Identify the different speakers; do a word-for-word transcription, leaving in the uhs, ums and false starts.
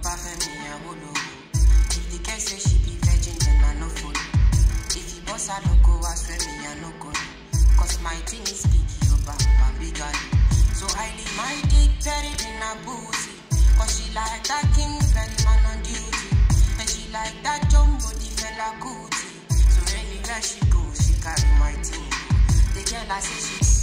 Speaker 1: Papa Femi, I will know. If the girl say she be virgin, then I no follow. If he boss a loco, I swear me, I no go. Cause my thing is big, yo, Papa, big guy. So highly my dick buried in a boozy. Cause she like that king, very man on duty. And she like that jumbo, the fella cootie. So anywhere she goes, she carry my team. The girl I say she